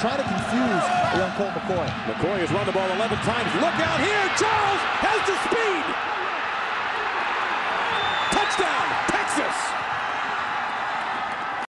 trying to confuse young Colt McCoy. McCoy has run the ball 11 times. Look out here. Charles has the speed.